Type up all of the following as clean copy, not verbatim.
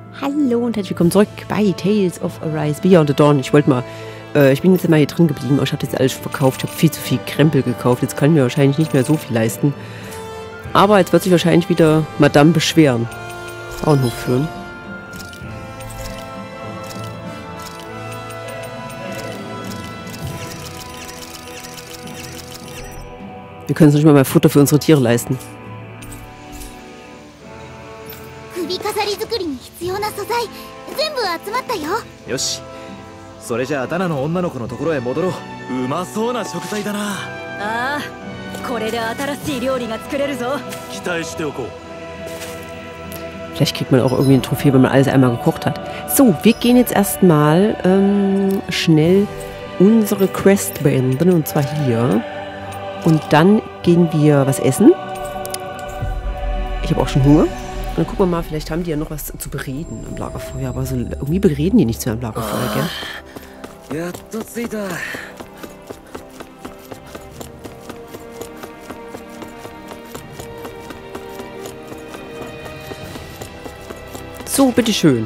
Hallo und herzlich willkommen zurück bei Tales of Arise Beyond the Dawn. Ich wollte mal, ich bin jetzt mal hier drin geblieben, aber ich habe jetzt alles verkauft. Ich habe viel zu viel Krempel gekauft. Jetzt kann ich mir wahrscheinlich nicht mehr so viel leisten. Aber jetzt wird sich wahrscheinlich wieder Madame beschweren. Bauernhof führen. Wir können uns nicht mal mehr Futter für unsere Tiere leisten. よし、それじゃあダナの女の子のところへ戻ろう。うまそうな食材だな。 ああ、これで新しい料理が作れるぞ。 期待しておこう。 Vielleicht kriegt man auch irgendwie ein Trophäe, wenn man alles einmal gekocht hat. So, wir gehen jetzt erstmal schnell unsere Quest beenden, und zwar hier. Und dann gehen wir was essen. Ich habe auch schon Hunger. Und dann gucken wir mal, vielleicht haben die ja noch was zu bereden am Lagerfeuer. Aber so irgendwie bereden die nicht so am Lagerfeuer, gell? Ja, das sieht er. So, bitteschön.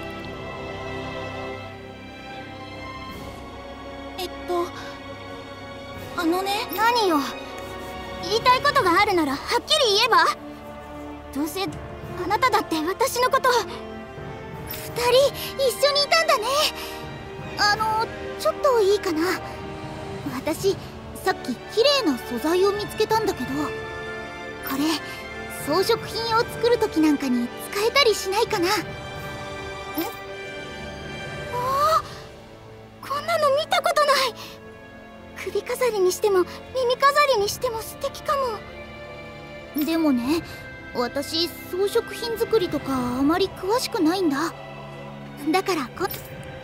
私、装飾品作りとかあまり詳しくないんだ。だからそんな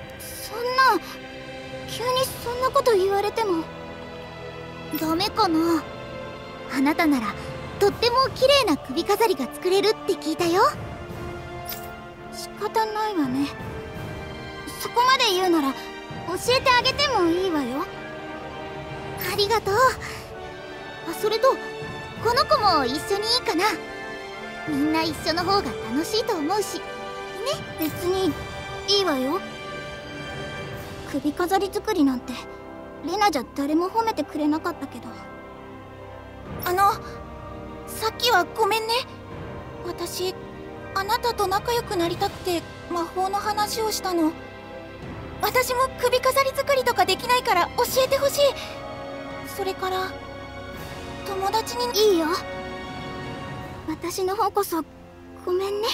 急にそんなこと言われてもダメかな。あなたならとっても綺麗な首飾りが作れるって聞いたよ。仕方ないわね。そこまで言うなら教えてあげてもいいわよ。ありがとう。あ、それとこの子も一緒にいいかな。みんな一緒の方が楽しいと思うしね。別にいいわよ。首飾り作りなんてレナじゃ誰も褒めてくれなかったけど。さっきはごめんね。私あなたと仲良くなりたくて魔法の話をしたの。私も首飾り作りとかできないから教えてほしい。それから友達に。いいよ。私の方こそごめんね。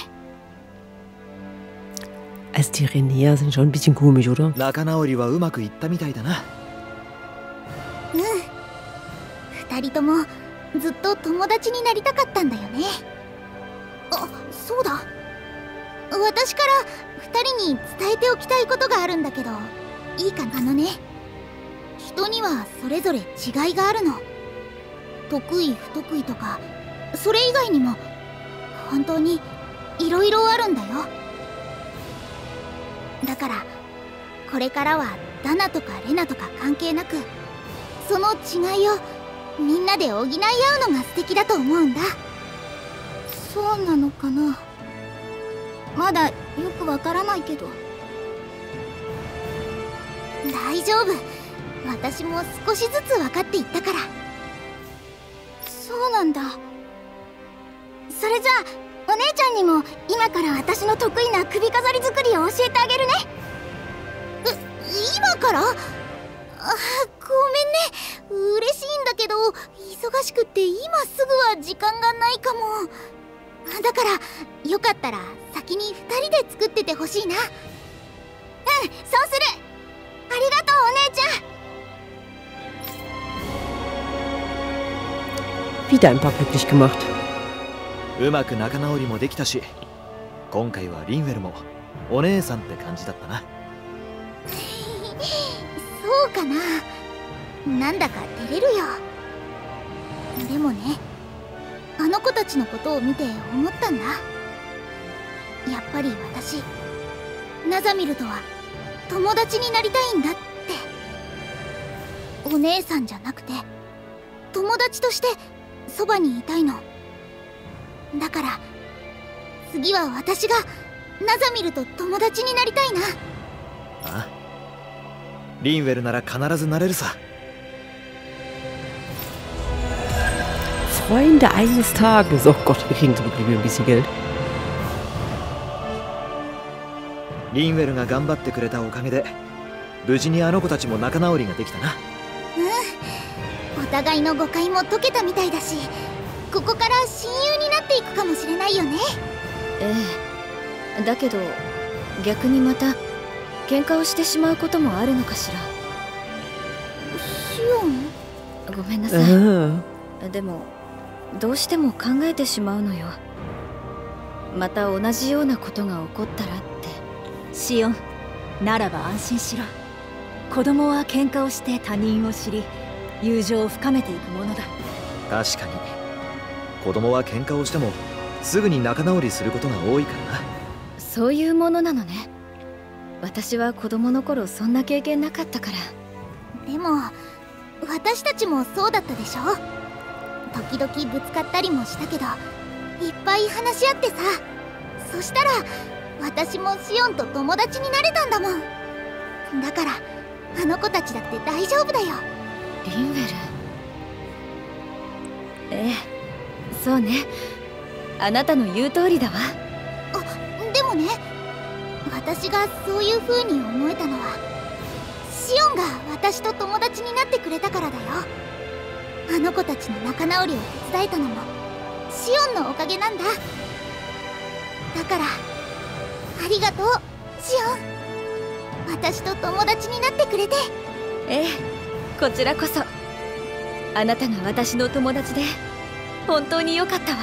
Also die Renea sind schon ein bisschen komisch, oder? 仲直りはうまくいったみたいだな。 うん。二人ともずっと友達になりたかったんだよね。あ、そうだ。私から二人に伝えておきたいことがあるんだけど、いいかな。人にはそれぞれ違いがあるの。得意不得意とかそれ以外にも本当にいろいろあるんだよ。だからこれからはダナとかレナとか関係なくその違いをみんなで補い合うのが素敵だと思うんだ。そうなのかな。まだよくわからないけど。大丈夫。私も少しずつ分かっていったから。そうなんだ。それじゃあお姉ちゃんにも今から私の得意な首飾り作りを教えてあげるね。今から？あ、ごめんね。嬉しいんだけど忙しくって今すぐは時間がないかも。だからよかったら先に2人で作っててほしいな。うん、そうする。ありがとうお姉ちゃん。 Wieder ein paar glücklich gemacht. うまく仲直りもできたし、今回はリンウェルもお姉さんって感じだったな。 そうかな。なんだか照れるよ。でもね、あの子たちのことを見て思ったんだ。やっぱり私ナザミルとは友達になりたいんだって。お姉さんじゃなくて友達としてそばにいたいの。だから次は私がナザミルと友達になりたいな。 あ、リンウェルなら必ずなれるさ。 Freunde eines Tages. Oh Gott, wir kriegen zum Glück wieder ein bisschen Geld. リンウェルが頑張ってくれたおかげで無事にあの子たちも仲直りができたな。 お互いの誤解も解けたみたいだし、ここから親友になっていくかもしれないよね。 ええ、だけど逆にまた喧嘩をしてしまうこともあるのかしら。 シオン、 ごめんなさい。でもどうしても考えてしまうのよ。また同じようなことが起こったらって。 シオン、ならば安心しろ。子供は喧嘩をして他人を知り、友情を深めていくものだ。 確かに子供は喧嘩をしてもすぐに仲直りすることが多いからな。 そういうものなのね。私は子供の頃そんな経験なかったから。 でも私たちもそうだったでしょ。時々ぶつかったりもしたけど、いっぱい話し合ってさ。そしたら私もシオンと友達になれたんだもん。だからあの子たちだって大丈夫だよ。 リンウェル。ええ、そうね。あなたの言う通りだわ。 でもね、私がそういう風に思えたのはシオンが私と友達になってくれたからだよ。あの子たちの仲直りを手伝えたのもシオンのおかげなんだ。だからありがとうシオン。私と友達になってくれて。 ええ、こちらこそ。あなたが私の友達で本当に良かったわ。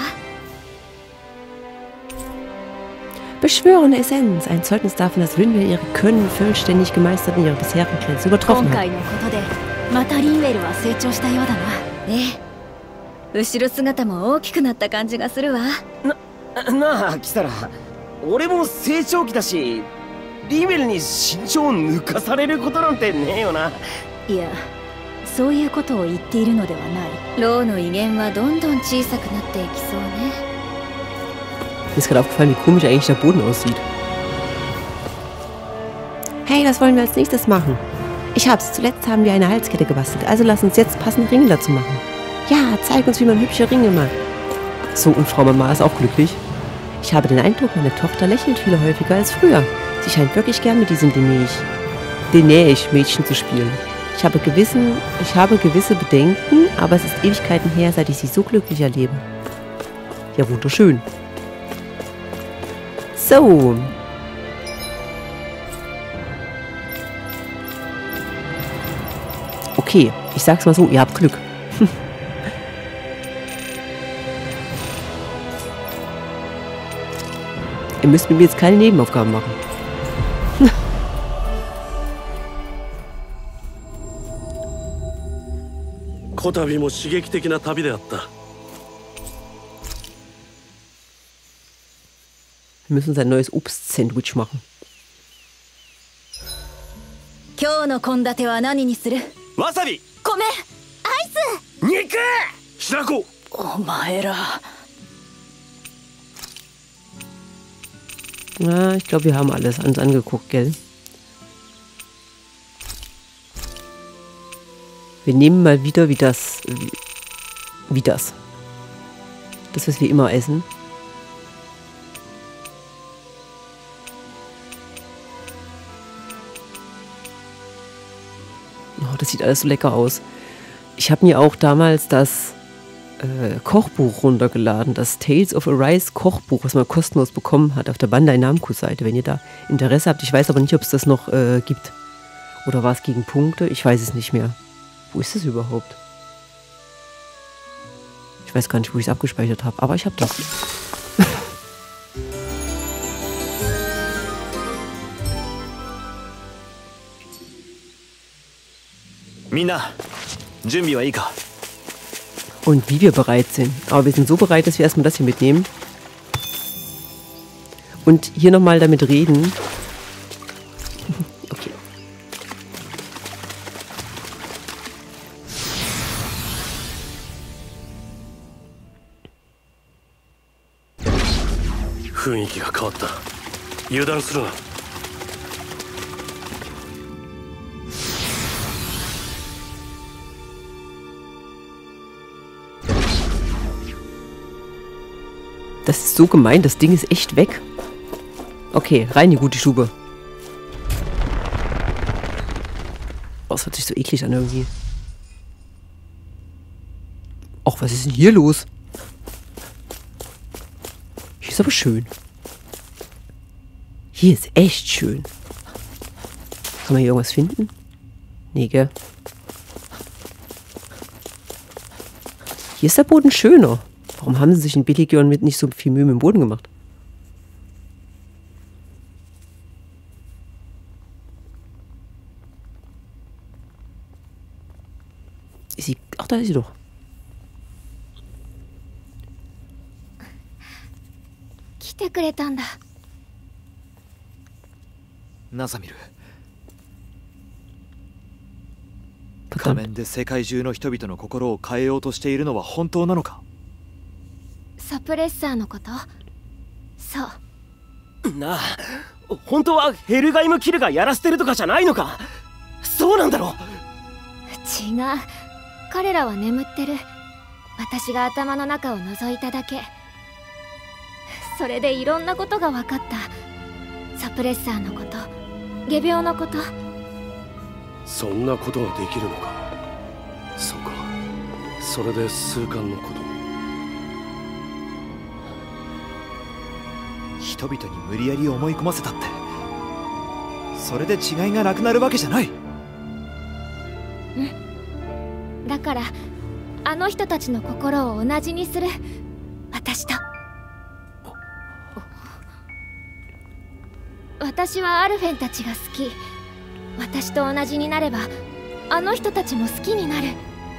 Beschwörende Essenz, ein Zeugnis davon, dass Rinwell ihre Können vollständig gemeistert und ihre bisherigen Grenzen übertroffen 今 hat. 回のことでまたリンウェルは成長したようだな。 ええ、後ろ姿も大きくなった感じがするわ。 なあキサラ、俺も成長期だし、リベルに身長を抜かされることなんてねえよな。 いや、そういうことを言っているのではない。 ローの威厳はどんどん小さくなっていきそうね。 Mir ist gerade aufgefallen, wie komisch eigentlich der Boden aussieht. Hey, was wollen wir als nächstes machen? Ich hab's. Zuletzt haben wir eine Halskette gebastelt. Also lass uns jetzt passende Ringe dazu machen. Ja, zeig uns, wie man hübsche Ringe macht. So, und Frau Mama ist auch glücklich. Ich habe den Eindruck, meine Tochter lächelt viel häufiger als früher. Sie scheint wirklich gern mit diesem Dinesh-Mädchen zu spielen. Ich habe gewisse Bedenken, aber es ist Ewigkeiten her, seit ich sie so glücklich erlebe. Ja, wunderschön. So. Okay, ich sag's mal so, ihr habt Glück. Ihr müsst mit mir jetzt keine Nebenaufgaben machen. Wir müssen uns ein neues Obst-Sandwich machen. 今日の献立は何にする？ わさび、 米、 肉、白子。 お前ら。 Na, ich glaube, wir haben alles uns angeguckt, gell? Wir nehmen mal wieder wie das. Das, was wir immer essen. Oh, das sieht alles so lecker aus. Ich habe mir auch damals das Kochbuch runtergeladen, das Tales of Arise Kochbuch, was man kostenlos bekommen hat auf der Bandai Namco-Seite, wenn ihr da Interesse habt. Ich weiß aber nicht, ob es das noch gibt. Oder war es gegen Punkte? Ich weiß es nicht mehr. Wo ist das überhaupt? Ich weiß gar nicht, wo ich es abgespeichert habe, aber ich habe das. Minna, Junbi wa ii ka? Und wie wir bereit sind. Aber wir sind so bereit, dass wir erstmal das hier mitnehmen. Und hier nochmal damit reden. Okay. 油断するな。 Das ist so gemein, das Ding ist echt weg. Okay, rein die gute Stube. Oh, das hört sich so eklig an irgendwie. Och, was ist denn hier los? Hier ist aber schön. Hier ist echt schön. Kann man hier irgendwas finden? Nee, gell? Hier ist der Boden schöner. Warum haben sie sich in Belligeon mit nicht so viel Mühe mit dem Boden gemacht? Ist sie... Ach, da ist sie doch. ナサミル、仮面で世界中の人々の心を変えようとしているのは本当なのか？ サプレッサーのこと？そう。 なあ、本当はヘルガイムキルがやらせてるとかじゃないのか？そうなんだろ？ 違う。彼らは眠ってる。私が頭の中を覗いただけ。それでいろんなことが分かった。サプレッサーのこと、仮病のこと。 そんなことができるのか。そうか。それで数巻のこと。 人々に無理やり思い込ませたって、それで違いがなくなるわけじゃない。 うん。だからあの人たちの心を同じにする。私と。私はアルフェンたちが好き。私と同じになればあの人たちも好きになる。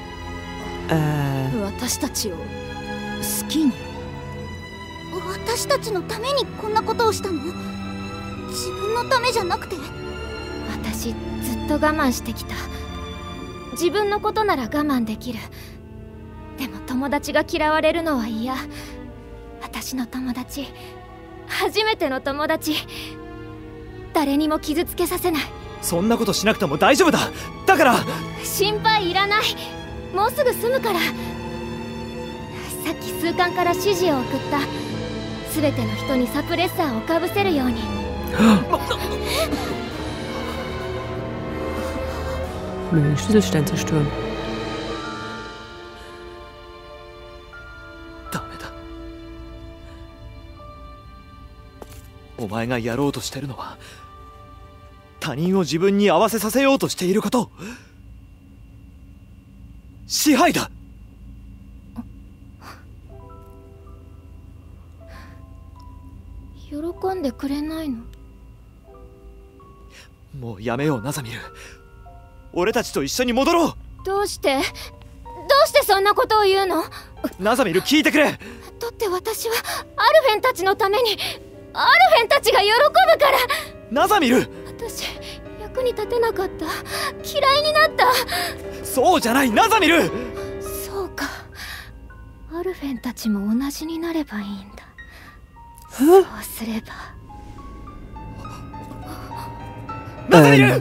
私たちを好きに？ 私たちのためにこんなことをしたの？自分のためじゃなくて？ 私ずっと我慢してきた。自分のことなら我慢できる。でも友達が嫌われるのは嫌。私の友達、初めての友達、誰にも傷つけさせない。 そんなことしなくても大丈夫だ。だから心配いらない。もうすぐ済むから。さっき数巻から指示を送った。全ての人にサプレッサーをかぶせるように。 Den Schlüsselstein zerstören. ダメだ。お前がやろうとしてるのは他人を自分に合わせさせようとしていること。支配だ。 喜んでくれないの？ もうやめよう、ナザミル。俺たちと一緒に戻ろう。 どうしてそんなことを言うの？ ナザミル、聞いてくれ。 だって私はアルフェンたちのために、アルフェンたちが喜ぶから。 ナザミル、 私役に立てなかった。嫌いになった。 そうじゃない、ナザミル。 そうか、アルフェンたちも同じになればいいんだ。そうすれば。 ナザミル、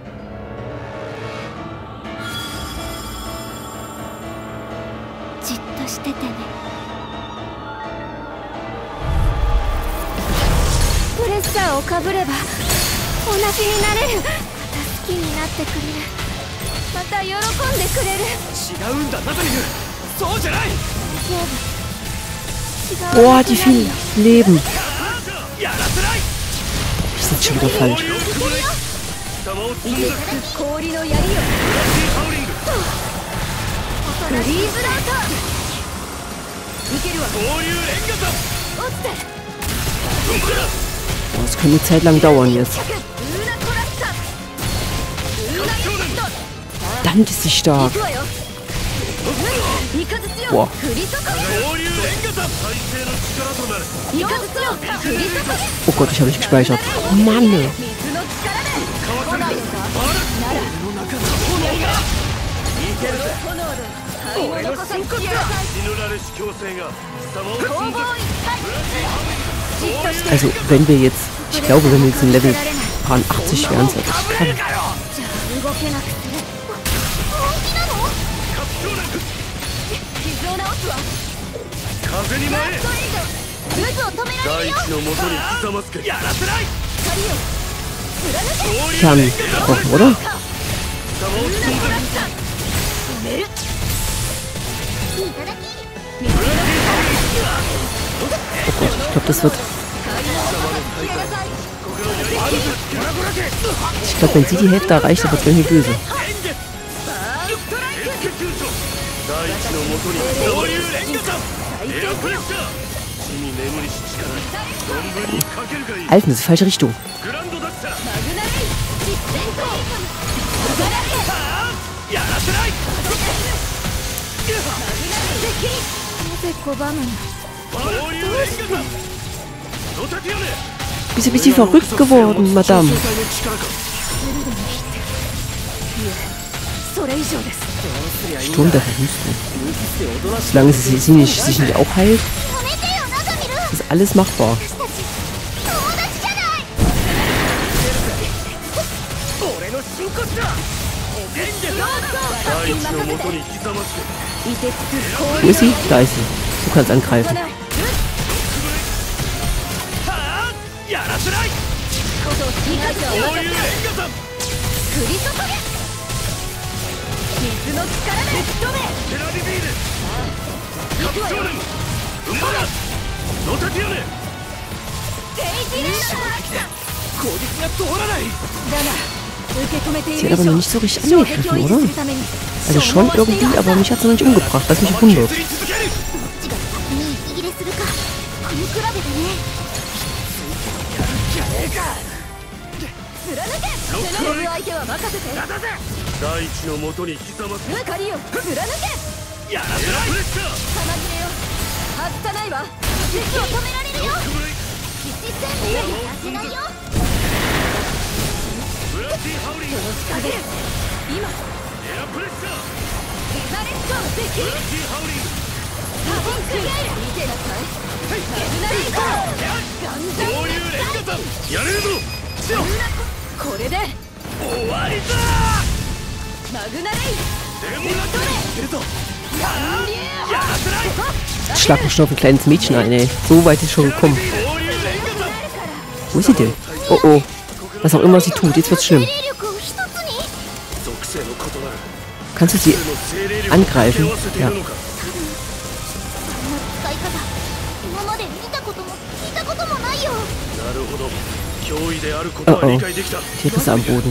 じっとしててね。プレッシャーをかぶれば同じになれる。また好きになってくれる。また喜んでくれる。 違うんだ、ナザミル。そうじゃない。 Boah, die vielen Leben. Die sind schon wieder falsch. Oh, das kann eine Zeit lang dauern jetzt. Verdammt, ist sie stark. Boah. Oh Gott, ich habe nicht gespeichert. Mann. Also, wenn wir jetzt, ich glaube, wenn wir jetzt im Level 80 wären, sollte ich kann. 動けなくする。本気なの？傷を治すわ。 風に舞え。 渦を止められるよ。 大地の元にひざまずけ。やらせない。 Kann kochen, oder? Oh Gott, ich glaube, das wird... Ich glaube, wenn sie die Hälfte erreicht, dann wird es irgendwie böse. Alten, das ist die falsche Richtung. Bist ein bisschen verrückt geworden, Madame. Sturm der Verwüstung. Solange sie sich nicht auch heilt, ist alles machbar. Wo ist sie? Da ist sie. Du kannst angreifen. Sie hat aber noch nicht so richtig angegriffen, oder? Also schon irgendwie, aber mich hat sie noch nicht umgebracht, was mich wundert. Schlag mich schon auf ein kleines Mädchen ein, ey. So weit ist schon gekommen. Wo ist sie denn? Oh oh. Was auch immer sie tut, jetzt wird's schlimm. Kannst du sie angreifen? Ja. Oh oh. Die Risse am Boden.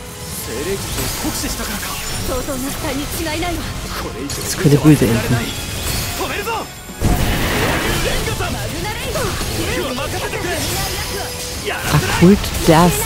Das könnte böse enden. Okkult Dust.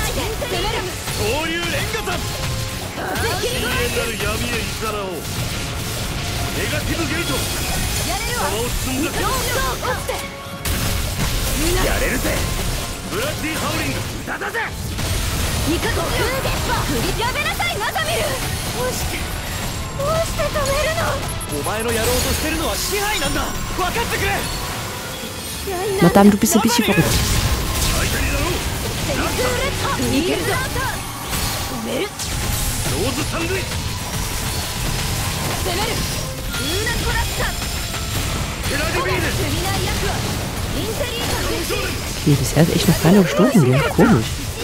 Madame, du bist ein bisschen verrückt. Nee, bisher ist echt noch keiner gestorben, gell? Komisch.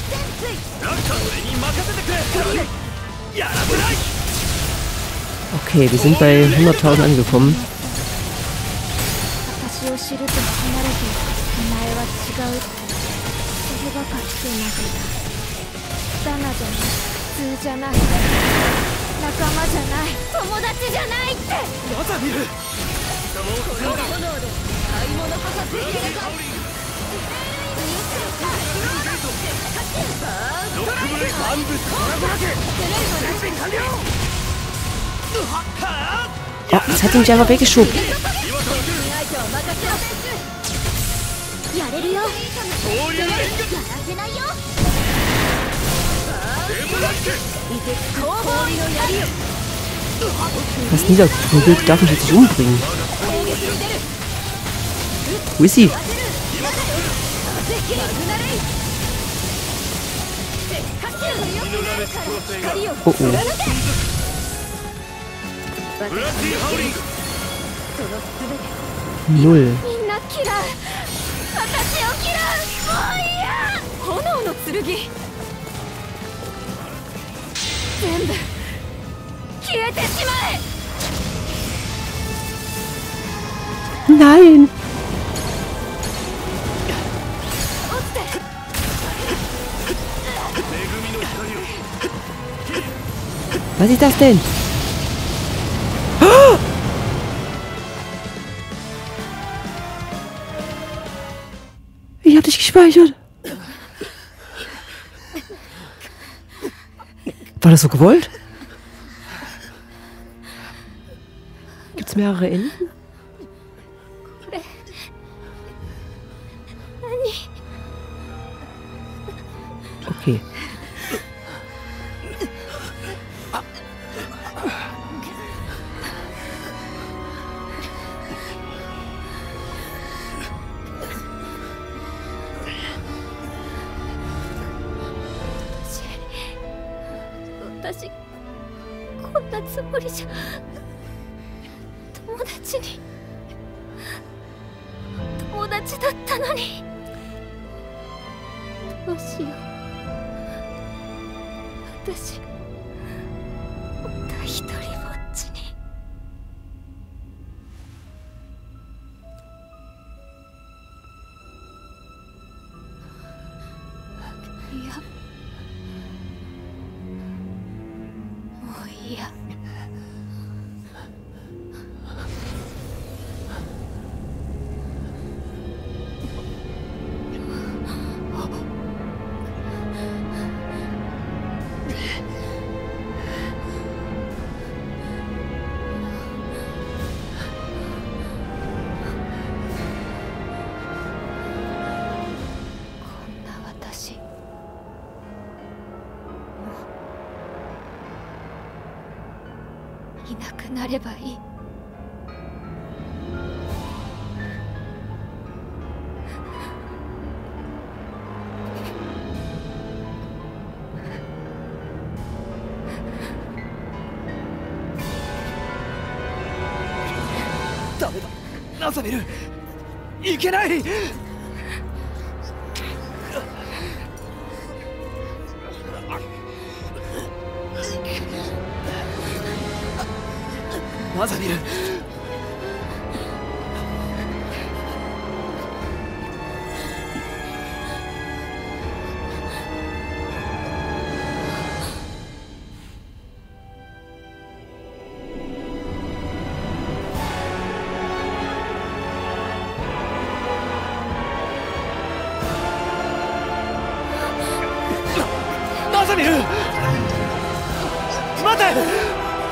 Okay, wir sind bei 100.000 angekommen. Oh, das hat ihn mich einfach weggeschoben. Was niedergeprügelt, darf mich jetzt nicht umbringen. Wo ist sie? Oh oh. Null. みんな嫌う。私を嫌う。もう嫌。炎の剣。全部消えてしまえ。 Nein! Was ist das denn? Oh! Ich hab dich gespeichert. War das so gewollt? Gibt's mehrere Enden? Okay. 私こんなつもりじゃ友達だったのにどうしよう私また一人ぼっちにいやもういいやいなくなればいい。 ダメだ、ナザベル、いけない。ナザベル。ナザベル、待て。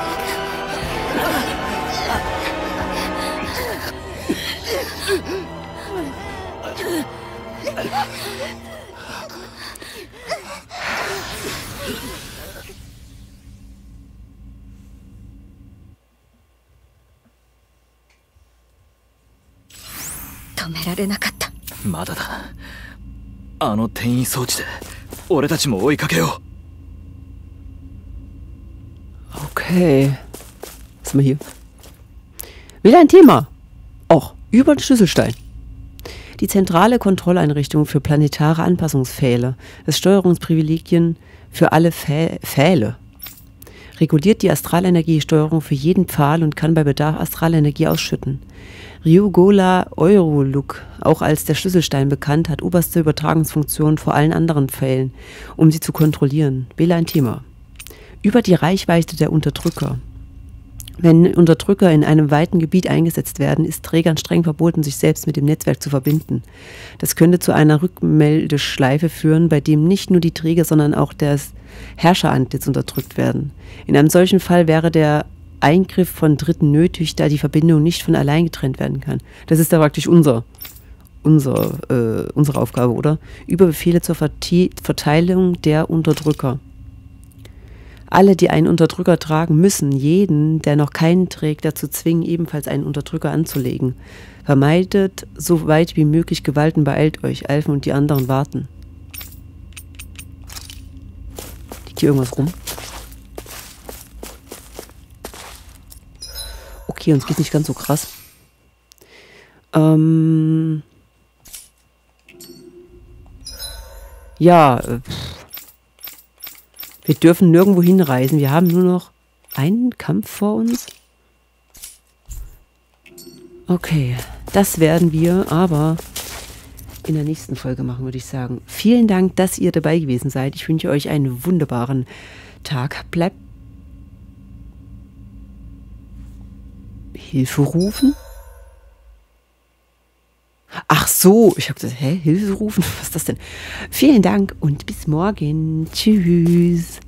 止められなかった。 まだだ。あの転移装置で俺たちも追いかけよう。 Okay. Was haben wir hier? Wieder ein Thema. Och, über den Schlüsselstein. Die zentrale Kontrolleinrichtung für planetare Anpassungspfähle, das Steuerungsprivilegien für alle Pfähle, reguliert die Astralenergiesteuerung für jeden Pfahl und kann bei Bedarf Astralenergie ausschütten. Ryugola Euroluk, auch als der Schlüsselstein bekannt, hat oberste Übertragungsfunktion vor allen anderen Pfählen, um sie zu kontrollieren. Wähle ein Thema. Über die Reichweite der Unterdrücker. Wenn Unterdrücker in einem weiten Gebiet eingesetzt werden, ist Trägern streng verboten, sich selbst mit dem Netzwerk zu verbinden. Das könnte zu einer Rückmeldeschleife führen, bei dem nicht nur die Träger, sondern auch das Herrscherantlitz unterdrückt werden. In einem solchen Fall wäre der Eingriff von Dritten nötig, da die Verbindung nicht von allein getrennt werden kann. Das ist da praktisch unsere Aufgabe, oder? Über Befehle zur Verteilung der Unterdrücker. Alle, die einen Unterdrücker tragen, müssen jeden, der noch keinen trägt, dazu zwingen, ebenfalls einen Unterdrücker anzulegen. Vermeidet so weit wie möglich Gewalt und beeilt euch. Elfen und die anderen warten. Liegt hier irgendwas rum? Okay, uns geht nicht ganz so krass. Ja, wir dürfen nirgendwo hinreisen. Wir haben nur noch einen Kampf vor uns. Okay, das werden wir aber in der nächsten Folge machen, würde ich sagen. Vielen Dank, dass ihr dabei gewesen seid. Ich wünsche euch einen wunderbaren Tag. Bleibt Hilfe rufen? Ach so, ich habe gesagt, hä, Hilfe rufen? Was ist das denn? Vielen Dank und bis morgen. Tschüss.